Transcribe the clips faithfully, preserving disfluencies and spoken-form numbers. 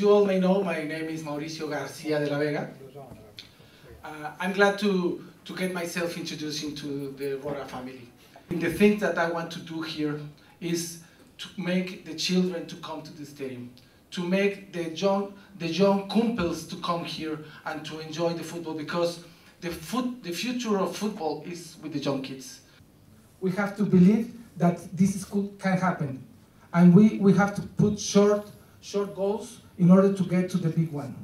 you all may know, my name is Mauricio Garcia de la Vega. Uh, I'm glad to, to get myself introduced into the Roda family. And the thing that I want to do here is to make the children to come to the stadium, to make the young, the young couples to come here and to enjoy the football, because the, foot, the future of football is with the young kids. We have to believe that this is cool, can happen, and we, we have to put short, short goals in order to get to the big one.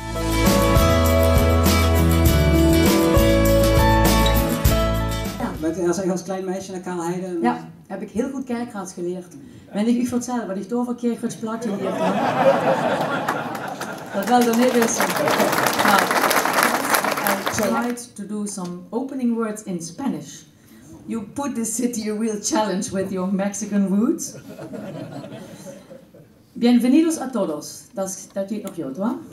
Als ich als klein meisje naar Karl Heide. Ja, heb ik heel goed kerkraad geleerd. Wenn ich euch erzähle, was ich da für Kirchensplatte geleerd habe, dat wel dan niet wissen. I tried to do some opening words in Spanish. You put this city a real challenge with your Mexican roots. Bienvenidos a todos. Das, das geht noch yo, ¿no?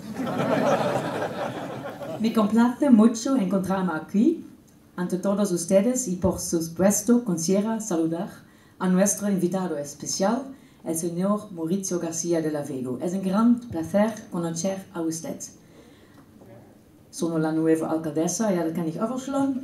Me complace mucho encontrarme aquí. Ante todos ustedes y por supuesto quisiera saludar a nuestro invitado especial, el señor Mauricio Garcia de la Vega. Es un gran placer conocer a usted. Sono la nueva alcaldesa, ja, dat kan ik overslaan.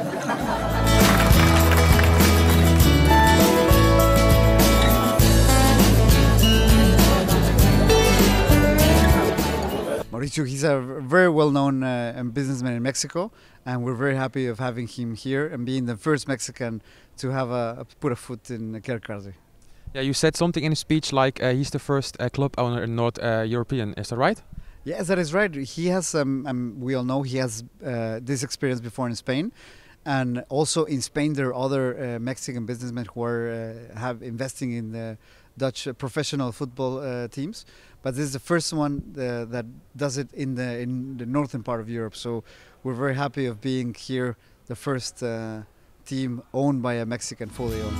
Mauricio, he's a very well-known uh, businessman in Mexico, and we're very happy of having him here and being the first Mexican to have a, put a foot in Kerkrade. Yeah, you said something in a speech like uh, he's the first uh, club owner in North uh, European. Is that right? Yes, that is right. He has, um, um, we all know, he has uh, this experience before in Spain, and also in Spain there are other uh, Mexican businessmen who are uh, have investing in the Dutch uh, professional football uh, teams, but this is the first one uh, that does it in the in the northern part of Europe. So we're very happy of being here, the first uh, team owned by a Mexican, fully owned.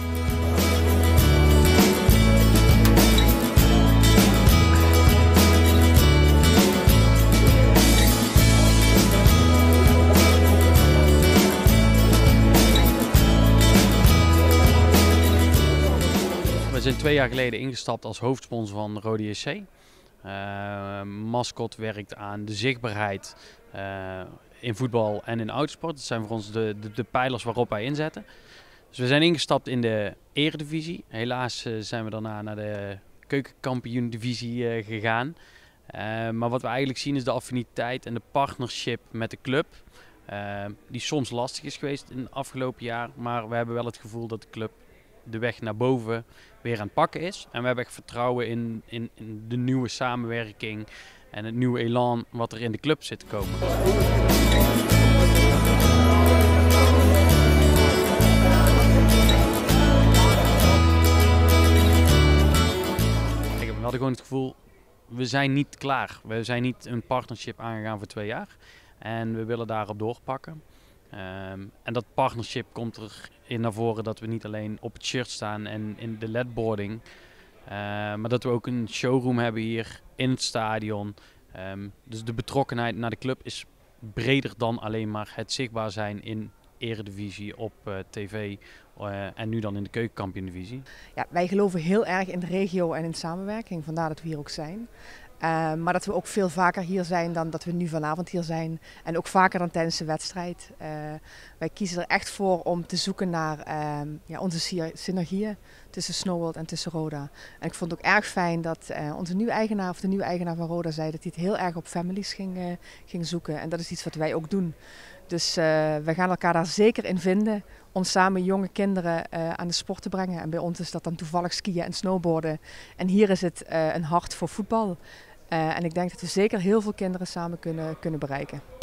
We zijn twee jaar geleden ingestapt als hoofdsponsor van Roda J C. Uh, Mascot werkt aan de zichtbaarheid uh, in voetbal en in autosport. Dat zijn voor ons de, de, de pijlers waarop wij inzetten. Dus we zijn ingestapt in de eredivisie. Helaas uh, zijn we daarna naar de keukenkampioen-divisie uh, gegaan. Uh, maar wat we eigenlijk zien is de affiniteit en de partnership met de club. Uh, die soms lastig is geweest in het afgelopen jaar. Maar we hebben wel het gevoel dat de club de weg naar boven weer aan het pakken is. En we hebben echt vertrouwen in, in, in de nieuwe samenwerking en het nieuwe elan wat er in de club zit te komen. Kijk, we hadden gewoon het gevoel, we zijn niet klaar. We zijn niet een partnership aangegaan voor twee jaar. En we willen daarop doorpakken. Um, en dat partnership komt erin naar voren dat we niet alleen op het shirt staan en in de L E D-boarding, uh, maar dat we ook een showroom hebben hier in het stadion. Um, dus de betrokkenheid naar de club is breder dan alleen maar het zichtbaar zijn in eredivisie op uh, tv uh, en nu dan in de keukenkampioen-divisie. Ja, wij geloven heel erg in de regio en in samenwerking, vandaar dat we hier ook zijn. Uh, maar dat we ook veel vaker hier zijn dan dat we nu vanavond hier zijn. En ook vaker dan tijdens de wedstrijd. Uh, wij kiezen er echt voor om te zoeken naar uh, ja, onze synergieën tussen Snowworld en tussen Roda. En ik vond het ook erg fijn dat uh, onze nieuwe eigenaar, of de nieuwe eigenaar van Roda, zei dat hij het heel erg op families ging, uh, ging zoeken. En dat is iets wat wij ook doen. Dus uh, we gaan elkaar daar zeker in vinden om samen jonge kinderen uh, aan de sport te brengen. En bij ons is dat dan toevallig skiën en snowboarden. En hier is het uh, een hart voor voetbal. Uh, en ik denk dat we zeker heel veel kinderen samen kunnen, kunnen bereiken.